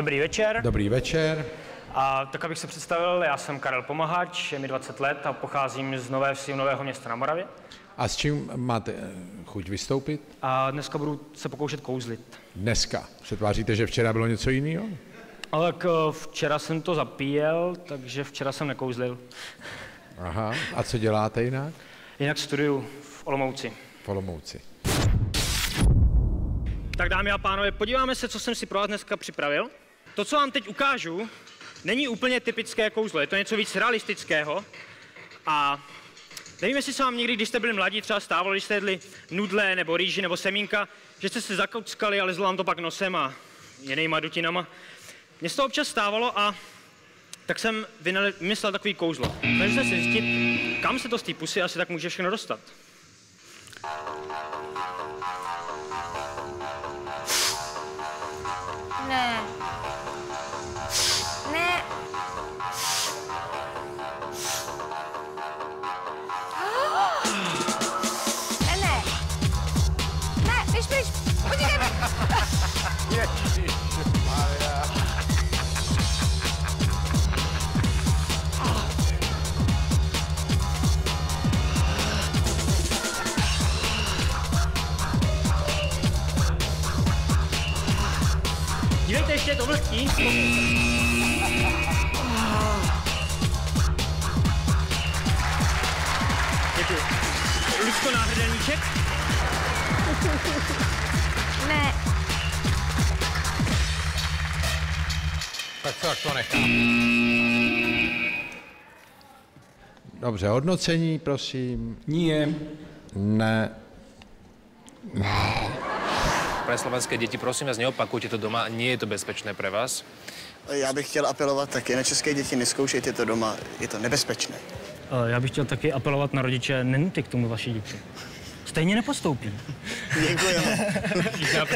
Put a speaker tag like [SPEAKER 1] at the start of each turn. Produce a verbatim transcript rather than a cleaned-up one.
[SPEAKER 1] Dobrý večer.
[SPEAKER 2] Dobrý večer.
[SPEAKER 1] A tak abych se představil, já jsem Karel Pomahač, je mi dvacet let a pocházím z Nové Vsi, Nového Města na Moravě.
[SPEAKER 2] A s čím máte chuť vystoupit?
[SPEAKER 1] A dneska budu se pokoušet kouzlit.
[SPEAKER 2] Dneska. Přetváříte, že včera bylo něco jiného?
[SPEAKER 1] Ale tak včera jsem to zapíjel, takže včera jsem nekouzlil.
[SPEAKER 2] Aha. A co děláte jinak?
[SPEAKER 1] Jinak studuju v Olomouci.
[SPEAKER 2] V Olomouci.
[SPEAKER 1] Tak dámy a pánové, podíváme se, co jsem si pro vás dneska připravil. To, co vám teď ukážu, není úplně typické kouzlo, je to něco víc realistického. A nevím, jestli se vám někdy, když jste byli mladí, třeba stávalo, když jste jedli nudle nebo rýži nebo semínka, že jste se zakockali, ale zlo vám to pak nosem a jinýma dutinama. Mně se to občas stávalo a tak jsem vymyslel takový kouzlo. Snažil jsem si zjistit, kam se to z té pusy asi tak může všechno dostat.
[SPEAKER 3] Ne. Ne. Ne, ne. Ne, běž, běž. Podívejme.
[SPEAKER 2] Ježišmarja.
[SPEAKER 1] Dívejte, ještě je to vlhký. Děkuji. Lucko, náhrdelníček?
[SPEAKER 3] Ne.
[SPEAKER 2] Tak co, jak to nechám? Dobře, hodnocení, prosím.
[SPEAKER 4] Nie.
[SPEAKER 2] Ne.
[SPEAKER 5] Pre slovenské deti, prosím vás, neopakujte to doma, nie je to bezpečné pre vás.
[SPEAKER 6] Já bych chtěl apelovat taky na české děti, nezkoušejte to doma, je to nebezpečné.
[SPEAKER 1] Já bych chtěl taky apelovat na rodiče, nenuťte k tomu vaši děti. Stejně nepostoupí.
[SPEAKER 6] Děkujeme.